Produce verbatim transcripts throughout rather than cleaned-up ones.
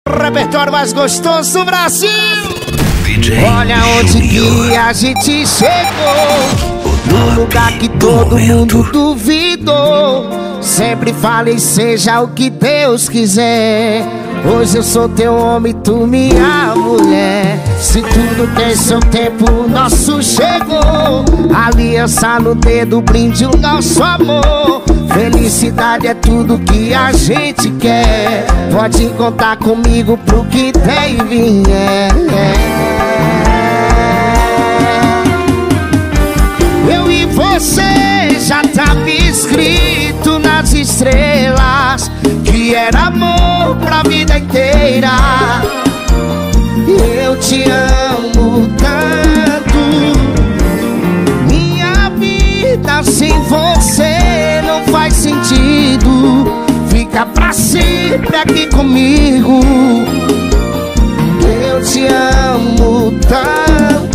Repertório mais gostoso do Brasil. D J Olha onde que a gente chegou, no lugar que todo mundo duvidou. Sempre falei, seja o que Deus quiser. Hoje eu sou teu homem, tu minha mulher. Se tudo tem seu tempo, o nosso chegou. Aliança no dedo, brinde o nosso amor. Felicidade é tudo que a gente quer. Pode contar comigo pro que tem e vier. Eu e você já tava escrito nas estrelas que era amor pra vida inteira. Eu te amo tanto, minha vida sem você não faz sentido. Fica pra sempre aqui comigo. Eu te amo tanto.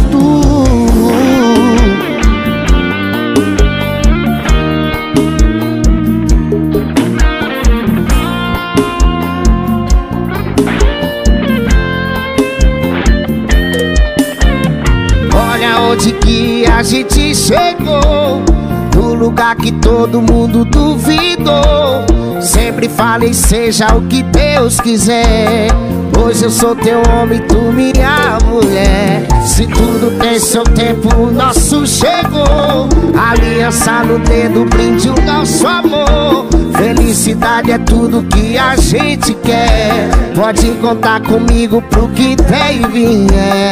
Olha onde que a gente chegou, no lugar que todo mundo duvidou. Sempre falei, seja o que Deus quiser. Hoje eu sou teu homem, tu minha mulher. Se tudo tem seu tempo, o nosso chegou. Aliança no dedo, brinde o nosso amor. Felicidade é tudo que a gente quer. Pode contar comigo pro que tem e vier.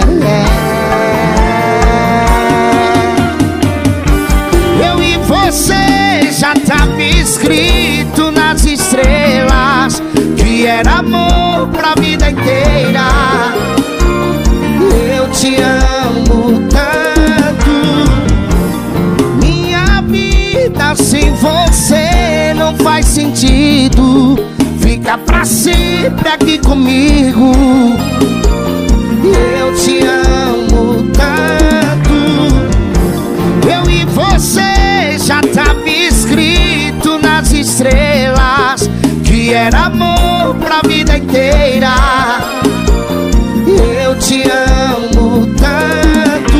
Eu e você já tava escrito nas estrelas que era amor pra vida inteira. Eu te amo tanto, minha vida sem você não faz sentido. Fica pra sempre aqui comigo. Eu te amo tanto. Eu e você já tava escrito nas estrelas que era amor pra vida inteira. Eu te amo tanto,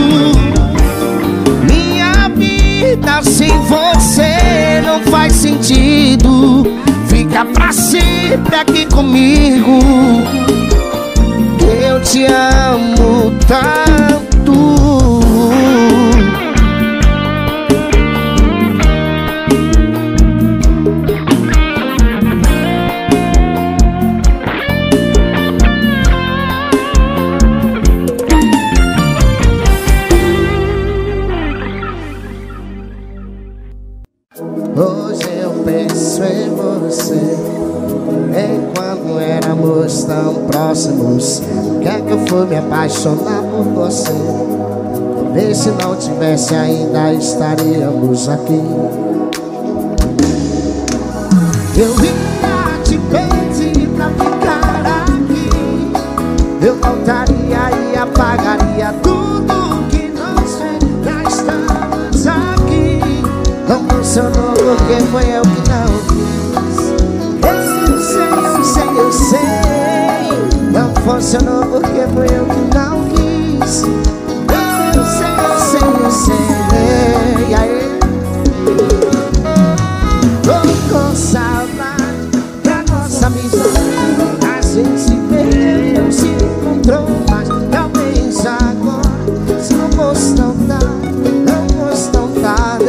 minha vida sem você não faz sentido. Fica pra sempre aqui comigo. Eu te amo tanto. Hoje eu penso em você, em quando éramos tão próximos. Quer que eu fui me apaixonar por você? Talvez se não tivesse ainda estaríamos aqui. Eu ia te pedir pra ficar aqui. Eu voltaria e apagaria tudo que nós fez. Já estamos aqui. Não funcionou porque foi eu que não quis. Eu sei, eu sei, eu sei. Não funcionou porque foi eu que não quis. Eu sei, eu sei, eu sei. E aí? Tô com saudade da nossa amizade. A gente se perdeu, se encontrou, mas talvez agora, se não fosse tão tarde, não fosse tão tarde.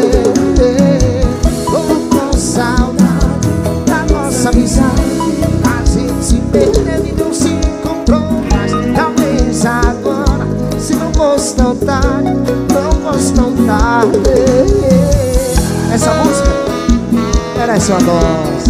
A gente se perdeu e não se encontrou, mas talvez agora, se não fosse tão tarde, não fosse tão tarde. Essa música merece uma voz.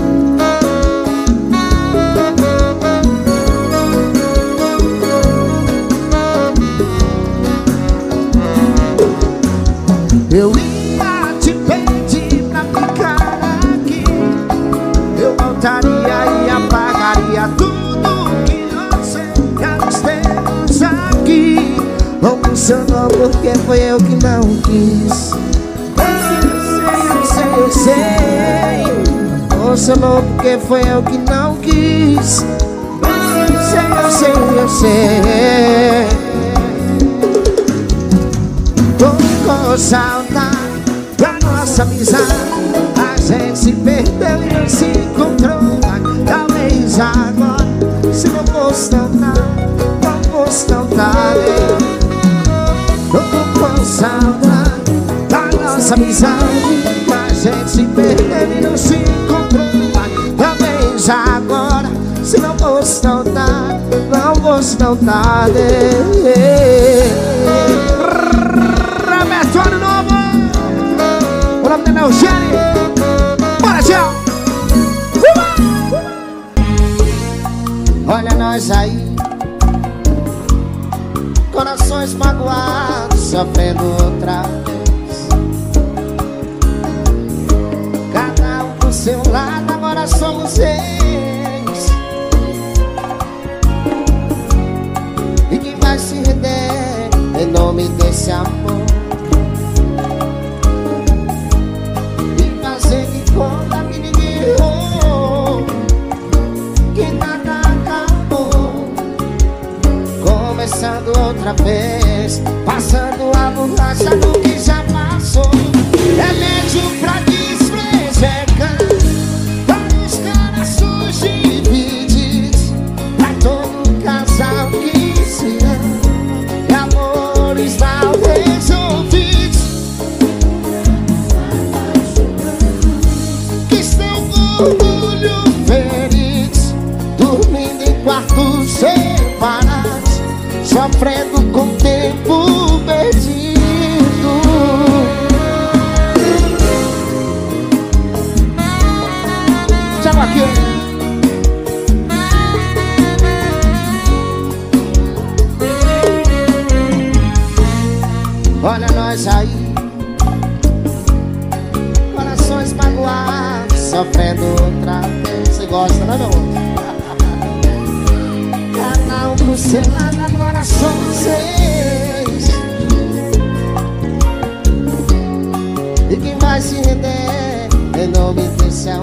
Eu ia te pedir pra ficar aqui. Eu voltaria e apagaria tudo que nós já temos aqui. Não funcionou porque foi eu que não quis. Eu sei, eu sei, eu sei. Não funcionou porque foi eu que não quis. com saudade da nossa amizade. A gente se perdeu e não se encontrou. Talvez agora, se não fosse tão tarde, não fosse tão tarde. Eu tô com saudade da nossa amizade. A gente se perdeu e não se encontrou. Talvez agora, se não fosse tão tarde, não fosse tão tarde. Repertório novo. O nome dele é o Gene. Bora, tchau. Olha nós aí, corações magoados, sofrendo outra vez. Cada um pro seu lado, agora somos ex. E quem vai se render em nome desse amor? E fazer de conta que ninguém errou, que nada acabou. Começando outra vez, passando a borracha do que já passou. Remédio pra desprezecar, vários corações divididos, pra todo casal que se ama, e amores mal resolvidos, que estão com orgulho feridos, dormindo em quartos separados, sofrendo com o tempo perdido. Chama aqui. Olha nós aí, corações magoados, sofrendo outra vez. Você gosta, não é, meu amor? Cada um pro seu lado, agora somos seis. E quem vai se render em nome desse amor?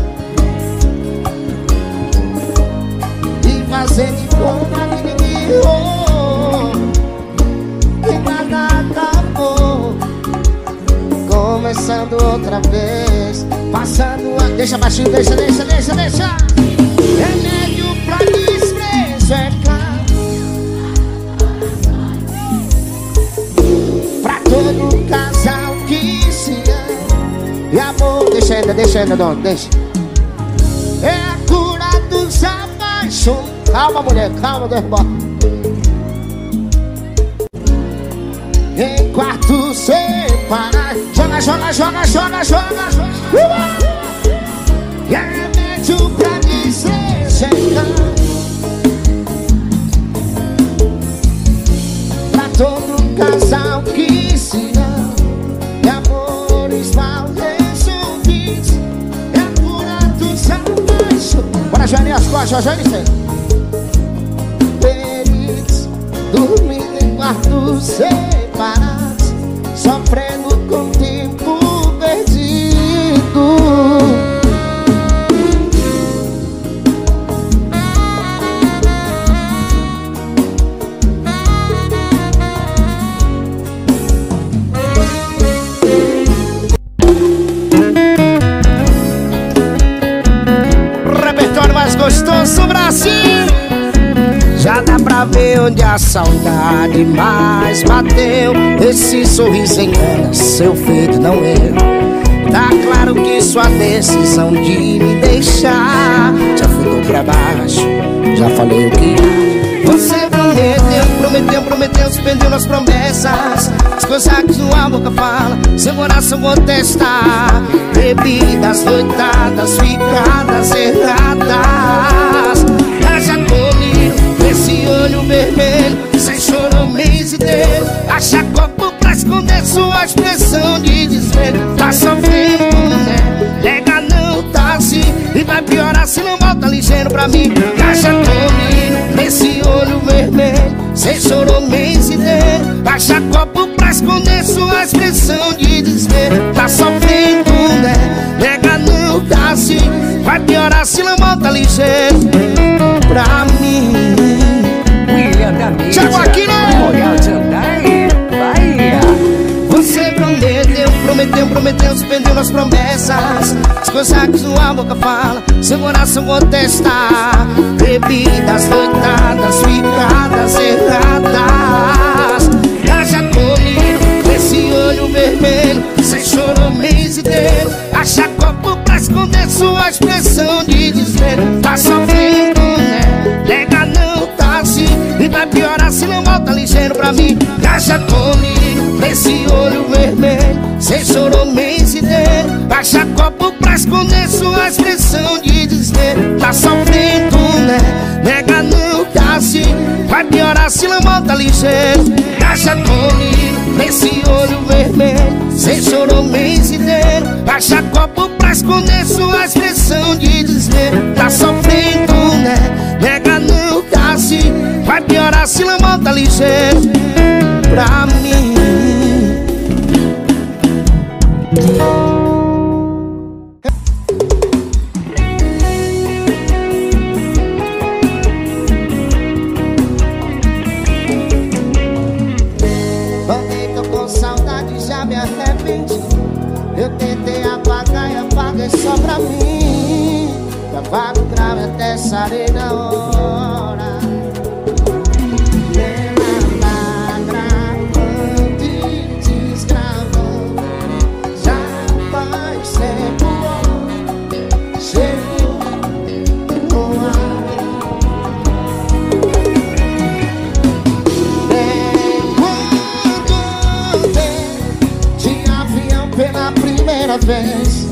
E fazer de conta que ninguém errou, que nada acabou. Começando outra vez, passando a... Deixa baixinho, deixa, deixa, deixa, deixa. Remédio pra desprezecar, pra todo casal que se ama, e amor, deixa ainda, deixa ainda, dono, deixa. É a cura dos apaixonados. Calma, mulher, calma, dois bota. Em quartos separados, joga, joga, joga, joga, joga, joga. E é remédio pra desprezecar, pra todo casal que se ama, e amores mal resolvidos, é a cura dos apaixonados. Bora, Joane, as costas, Joane, sem feridos, dormindo em quartos separados, sofrendo com o tempo perdido. Repertório mais gostoso do Brasil. Já dá pra ver onde a saudade mais bateu. Esse sorriso engana, seu feito não eu. Tá claro que sua decisão de me deixar já fundou pra baixo, já falei o que você prometeu, prometeu, prometeu, suspendeu nas promessas. As coisas que sua boca fala, seu coração contesta. Bebidas, noitadas, ficadas erradas. Haja comigo nesse olho vermelho, sem choro, mês inteiro. Acha copo pra esconder sua expressão de desespero. Tá sofrendo, né? Lega não tá assim, e vai piorar se não volta ligeiro pra mim. Acha comigo nesse olho vermelho, sem choro, mês inteiro. Acha copo pra esconder sua expressão de desespero. Tá sofrendo, né? Lega não tá assim, vai piorar se não volta ligeiro pra mim. William da mídia, chegou aqui, né? Royal Jandai, Bahia. Você prometeu, prometeu, suspendeu nas promessas. As coisas que sua boca fala, seu coração contesta. Bebidas, noitadas, ficadas erradas. Haja comigo, esse olho vermelho, sem choro, mês inteiro. Acha copo pra esconder sua expressão de desespero. Tá sofrendo, né? Nega não, tá assim. E vai piorar se não volta ligeiro pra mim. Haja comigo, esse olho vermelho, sem choro, mês inteiro. Acha copo pra esconder sua expressão de desespero. Tá sofrendo, né? Nega não, tá assim. Vai piorar se não volta ligeiro. Haja comigo, esse olho vermelho, sem choro, mês inteiro. Acha copo pra esconder sua expressão de desespero. Tá sofrendo, né? Nega não, tá assim. Vai piorar se não volta ligeiro pra mim. Falei, tô com saudade, já me arrependi. Eu tentei apagar e apaguei só pra mim. Cavalo grave até sarei na hora. Ela tá gravando e desgravando. Já faz tempo. Chegou no ar. Quando vem de avião pela primeira vez.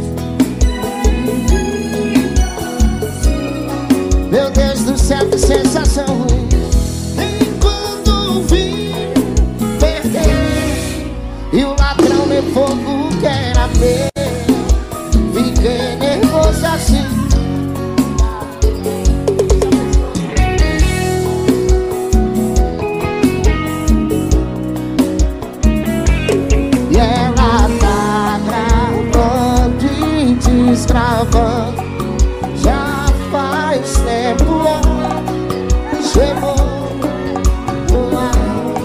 Meu Deus do céu, que sensação ruim. Nem quando vi perder e o ladrão levou o que era meu. Fiquei nervoso assim. E ela tá gravando e desgravando. Já faz tempo, chegou no ar.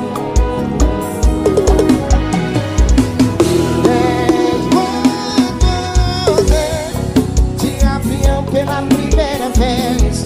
Quando de avião pela primeira vez.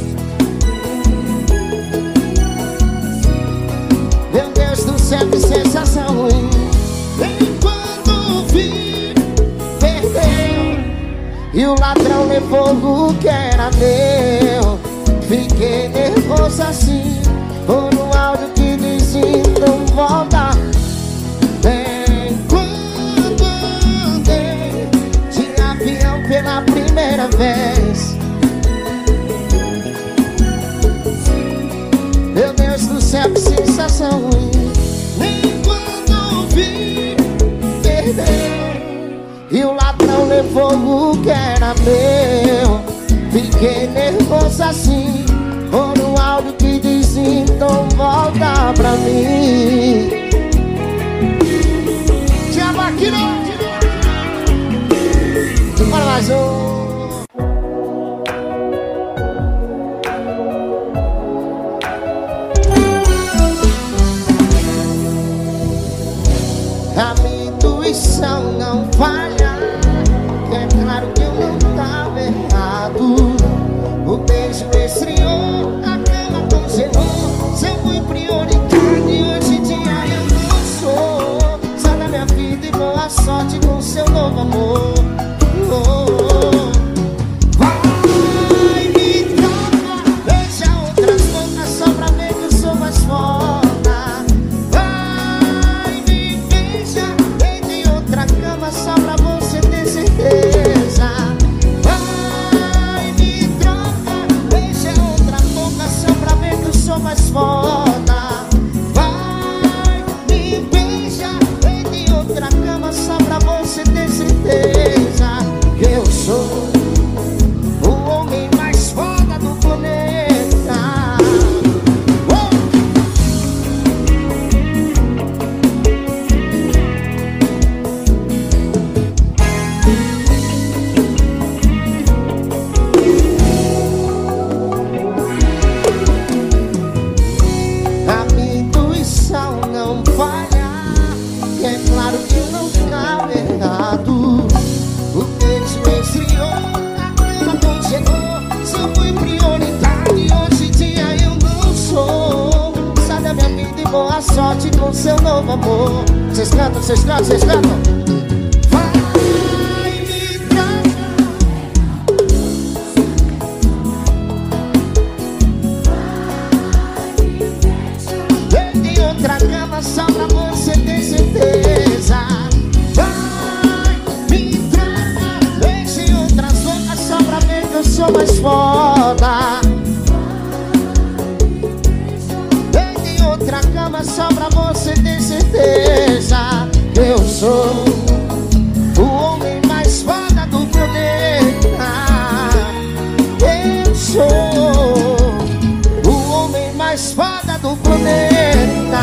Meu Deus do céu, que sensação ruim. Nem quando vi perdeu e o ladrão levou o que era meu. Fiquei nervoso assim. Ou no áudio que diz não volta. Bem, quando andei de avião pela primeira vez. Meu Deus do céu, que sensação ruim. Nem quando vi perdeu e o ladrão levou o que era meu. Fiquei nervoso assim. Ou no áudio que diz então volta pra mim. Tiago Aquino. Bora mais um. A minha intuição não falha. É claro que eu não tava errado. O beijo esfriou, a cama congelou. Se eu fui prioridade, sorte com seu novo amor. Vocês cantam, vocês cantam, vocês cantam. Vai me tratar. Tem outra cama só pra você ter certeza. Vai me tratar. Deixe outras bocas só pra ver que eu sou mais foda. Tem outra cama só pra você ter certeza. Eu sou o homem mais foda do planeta. Eu sou o homem mais foda do planeta.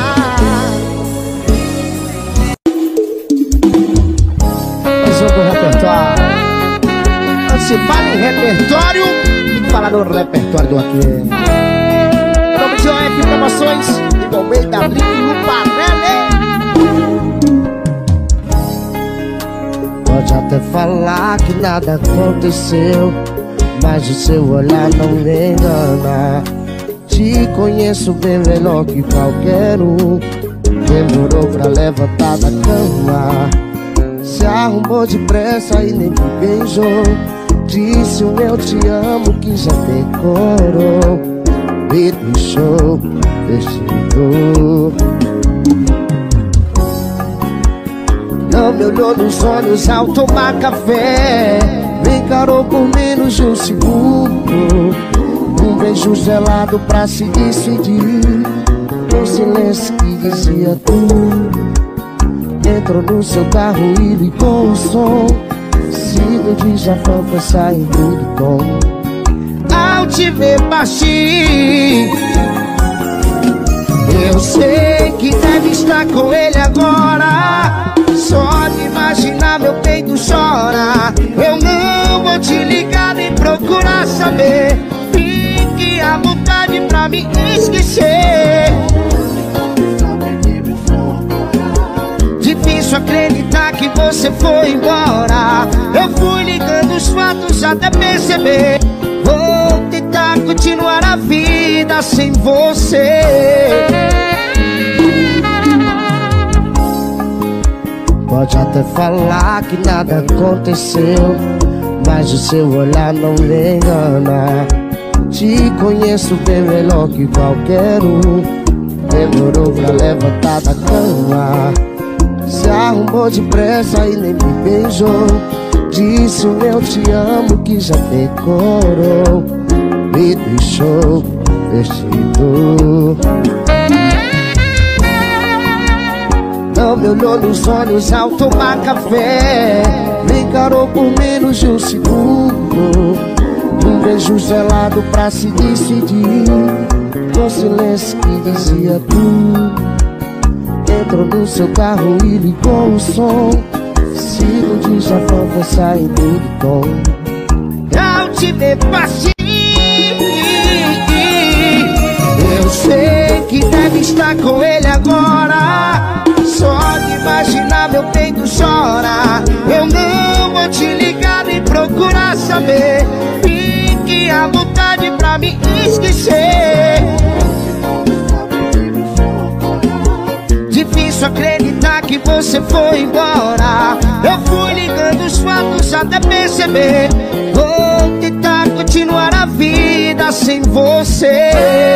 Mais um do repertório. Quando se fala em repertório, tem que falar no repertório do aqui. Em nome de O F Promoções, do Almeida Brito e Luparelli. Pode até falar que nada aconteceu, mas o seu olhar não me engana. Te conheço bem melhor que qualquer um. Demorou pra levantar da cama, se arrumou depressa e nem me beijou. Disse um eu te amo que já decorou. Me deixou vestido. Não me olhou nos olhos ao tomar café, me encarou por menos de um segundo. Um beijo gelado pra se despedir, um silêncio que dizia tudo. Entrou no seu carro e ligou o som, sigo de Japão foi saindo do tom. Ao te ver partir, eu sei que deve estar com ele agora. Só de imaginar meu peito chora. Eu não vou te ligar nem procurar saber. Fique à vontade pra me esquecer. Difícil acreditar que você foi embora. Eu fui ligando os fatos até perceber. Vou tentar continuar a vida sem você. Pode até falar que nada aconteceu, mas o seu olhar não me engana. Te conheço bem melhor que qualquer um. Demorou pra levantar da cama, se arrumou depressa e nem me beijou. Disse um eu te amo que já decorou. Me deixou vestido. Não me olhou nos olhos ao tomar café, me encarou por menos de um segundo. Um beijo gelado pra se despedir, com silêncio que dizia tudo. Entrou no seu carro e ligou o som, sigo de Japão foi saindo do tom. Ao te ver partir, eu sei que deve estar com ele agora. Só de imaginar meu peito chora. Eu não vou te ligar nem procurar saber. Fique à vontade pra me esquecer. Difícil acreditar que você foi embora. Eu fui ligando os fatos até perceber. Vou tentar continuar a vida sem você.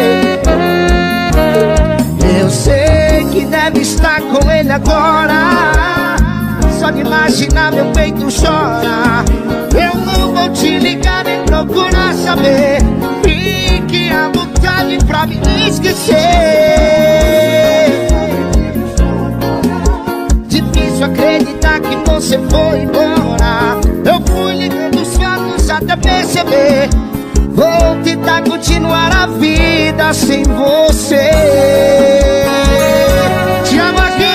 Eu sei que deve estar com ele agora. Só de imaginar meu peito chora. Eu não vou te ligar nem procurar saber. Fique à vontade pra me esquecer. Difícil acreditar que você foi embora. Eu fui ligando os fatos até perceber. Vou tentar continuar a vida sem você. Te amo aqui.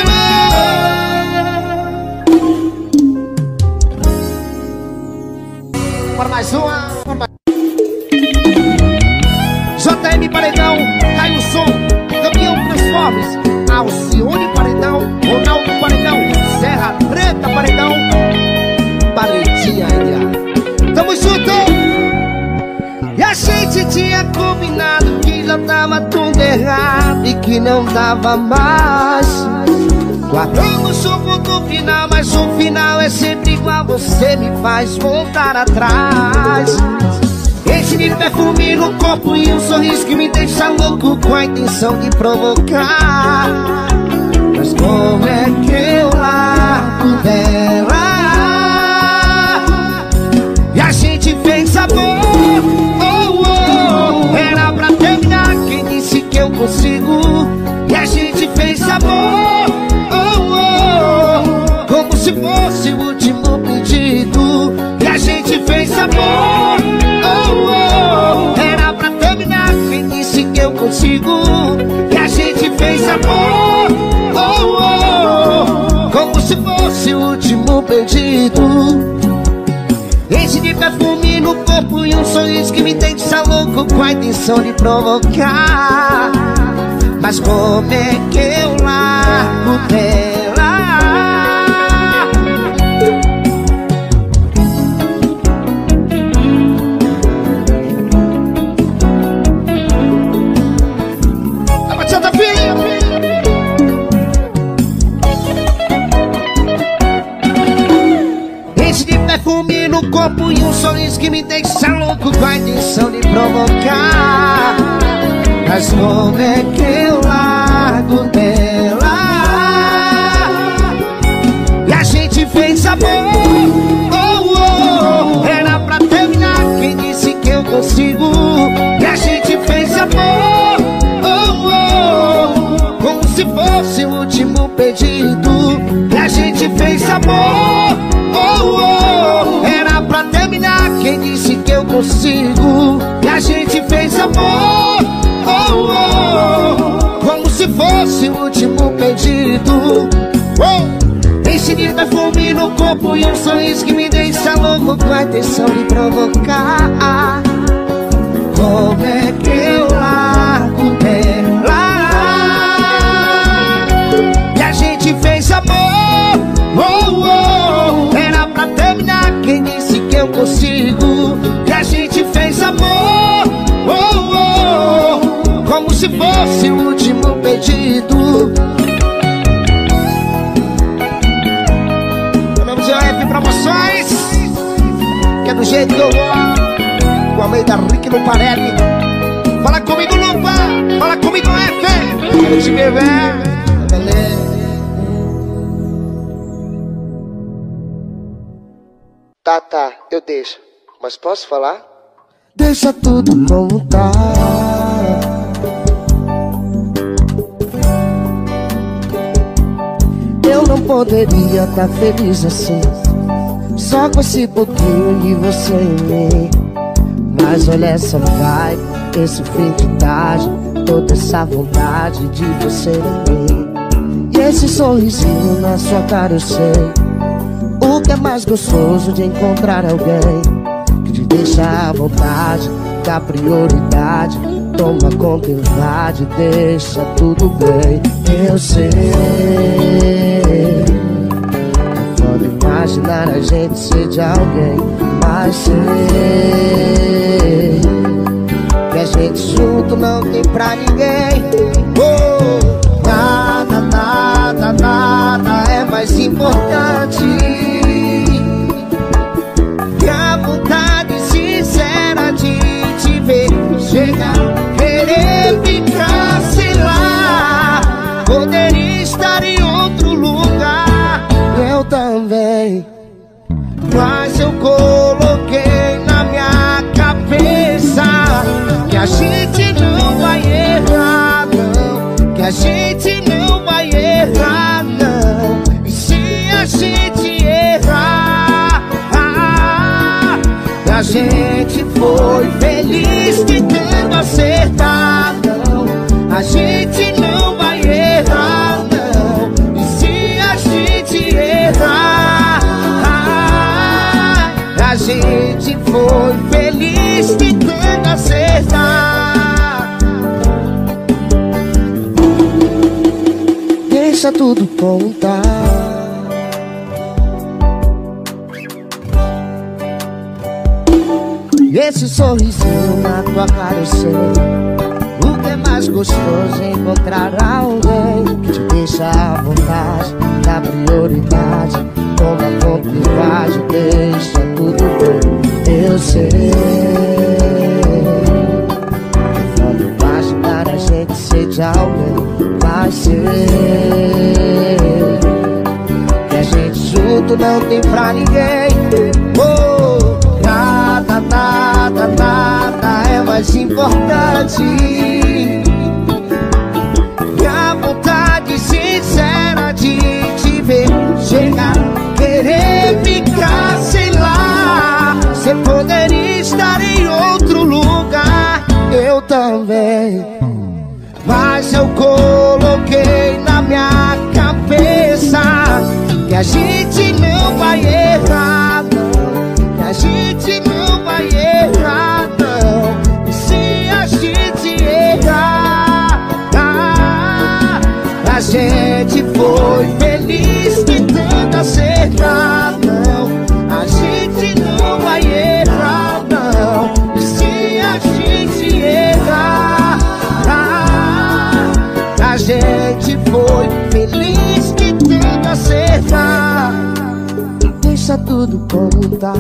Para mais uma. Para mais... J M Paredão, cai o som. Caminhão Transformes, Alcione Paredão, Ronaldo Paredão, Serra Preta Paredão, Paredinha Ilha. Tamo junto! E a gente tinha combinado que já tava tudo errado. sabe que não dava mais. Guardamos o ponto final, mas o final é sempre igual. Você me faz voltar atrás. Esse de perfume no corpo e um sorriso que me deixa louco, com a intenção de provocar. Mas como é que eu largo dela? E a gente fez amor, oh, oh. Era pra terminar, quem disse que eu consigo? E a gente fez amor, oh, oh. Como se fosse o último pedido. E a gente fez amor, oh, oh. Era pra terminar, quem disse que eu consigo? E a gente fez amor, oh, oh. Como se fosse o último pedido. Esse de perfume no corpo e um sorriso que me deixa louco, com a intenção de provocar. Mas como é que eu largo dela? A batida filha. Esse de perfume no corpo e um sorriso que me deixa louco, com a intenção de provocar. Mas como é que eu largo dela? E a gente fez amor, oh, oh. Era pra terminar, quem disse que eu consigo? E a gente fez amor, oh, oh. Como se fosse o último pedido. E a gente fez amor, oh, oh. Era pra terminar, quem disse que eu consigo? E a gente fez amor, oh, oh. Como se fosse o último pedido, oh. Enche de perfume no corpo e um sorriso que me deixa louco, com a intenção de provocar. Como é que eu largo dela? E a gente fez amor, oh, oh. Era pra terminar, quem disse que eu consigo? E a gente fez amor, oh, oh. Como se fosse o último pedido. Meu nome é F Promoções, que é do jeito que eu gosto, com a meio da Rick no Parelli. Fala comigo, Lupa, fala comigo, F. Quero te ver, velho. Tá, tá, eu deixo. Mas posso falar? Deixa tudo como tá. Eu não poderia estar feliz assim, só com esse pouquinho de você em mim. Mas olha essa vibe, esse fim de tarde, toda essa vontade de você em mim. E esse sorrisinho na sua cara, eu sei o que é mais gostoso de encontrar alguém que te deixa à vontade, dá prioridade, toma conta, invade, deixa tudo bem. Eu sei, é foda imaginar a gente ser de alguém, mas sei que a gente junto não tem pra ninguém. Oh, nada, nada, nada é mais importante que a vontade sincera de te ver chegar, querer ficar, sei lá, poderia estar em outro lugar. Eu também, mas eu coloquei na minha cabeça que a gente não vai errar, não, que a gente não vai errar, não. E se a gente errar, a gente foi feliz tentando acertar, não, a gente não vai errar, não. E se a gente errar, a gente foi feliz tentando acertar. Deixa tudo como tá. E esse sorrisinho na tua cara, eu sei O que é mais gostoso é encontrar alguém que te deixa à vontade, dá prioridade, toma com privado, deixa tudo bem. Eu sei, quando vai ajudar a gente ser de alguém, vai ser que a gente junto não tem pra ninguém. Oh, nada, nada, nada é mais importante que a vontade sincera de te ver chegar, querer ficar, sei lá. Você poderia estar em outro lugar, eu também, mas eu coloquei na minha cabeça que a gente não vai errar, não. Que a gente não vai errar, não. E se a gente errar, ah, a gente foi feliz que tanto acertar, não. A gente não vai errar, não. E se a gente errar, ah, a gente foi feliz que tanto acertar. Deixa tudo como tá.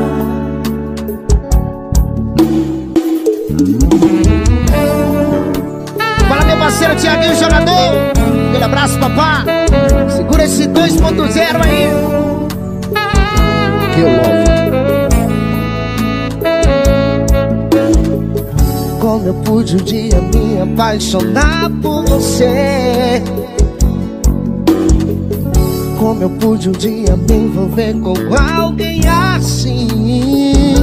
Fala, meu parceiro Thiaguinho, jogador. Aquele abraço, papá. Segura esse dois ponto zero aí. Que eu amo. Como eu pude um dia me apaixonar por você, como eu pude um dia me envolver com alguém assim,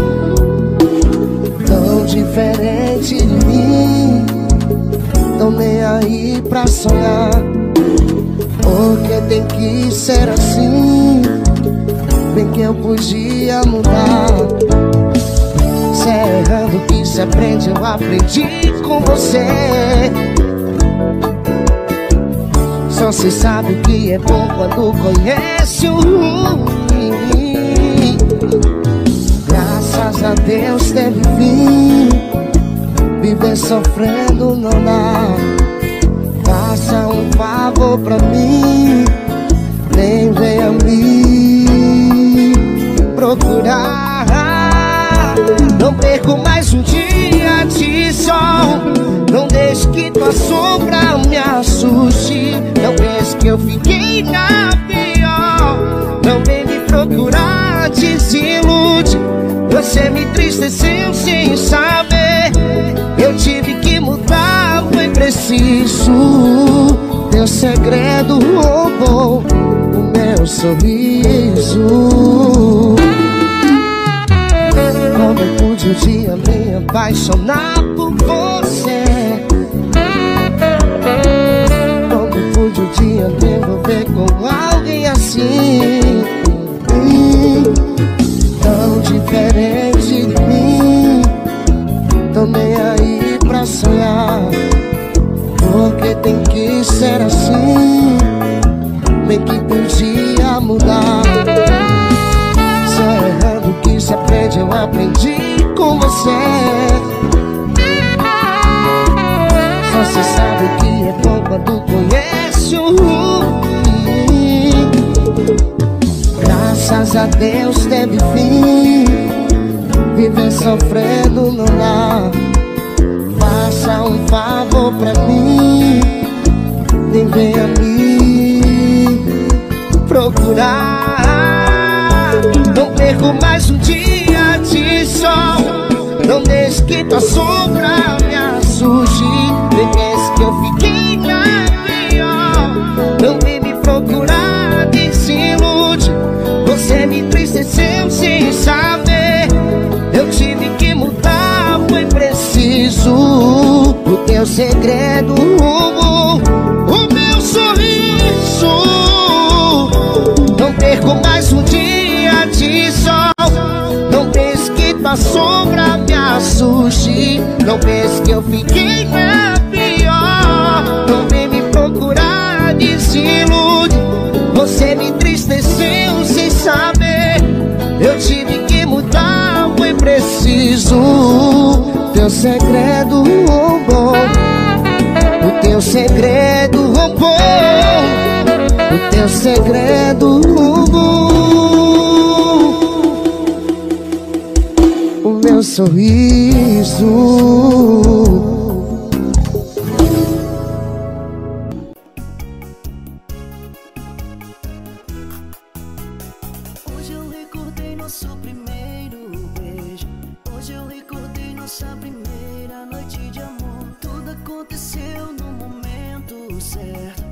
tão diferente de mim, tão nem aí pra sonhar. Porque tem que ser assim, bem que eu podia mudar. Se é errando que se aprende, eu aprendi com você. Só se sabe o que é bom quando conhece o ruim. Graças a Deus teve fim, viver sofrendo não dá. Faça um favor pra mim, nem venha me procurar. Não perco mais um dia de sol, não deixe que tua sombra me assuste. Não pense que eu fiquei na pior, não vem me procurar, desilude. Você me entristeceu sem saber, eu tive que mudar, foi preciso. Teu segredo roubou o meu sorriso. Como eu pude um dia me apaixonar por você, como eu pude um dia me envolver com alguém assim, tão diferente de mim, tão nem aí pra sonhar. Porque tem que ser assim, bem que podia mudar. Se é errando que se aprende, eu aprendi com você. Só se sabe o que é bom quando conhece o ruim. Graças a Deus teve fim, viver sofrendo não dá. Faça um favor pra mim, nem venha me procurar. Não perco mais um dia de sol, não deixe que tua sombra me assuste. Nem pense que eu fiquei na pior, não vem me procurar, desilude. Você me entristeceu sem saber, eu tive que mudar, foi preciso. O teu segredo roubou o meu sorriso. Não perco mais um dia de sol, não pense que tua sombra me assuste. Não pense que eu fiquei na pior, não vem me procurar, desilude. Você me entristeceu sem saber, eu tive que mudar, foi preciso. Teu segredo roubou teu segredo roubou, o teu segredo roubou o meu sorriso. Hoje eu recordei nosso primeiro beijo. Hoje eu recordei nossa primeira noite de amor. Tudo aconteceu no momento certo.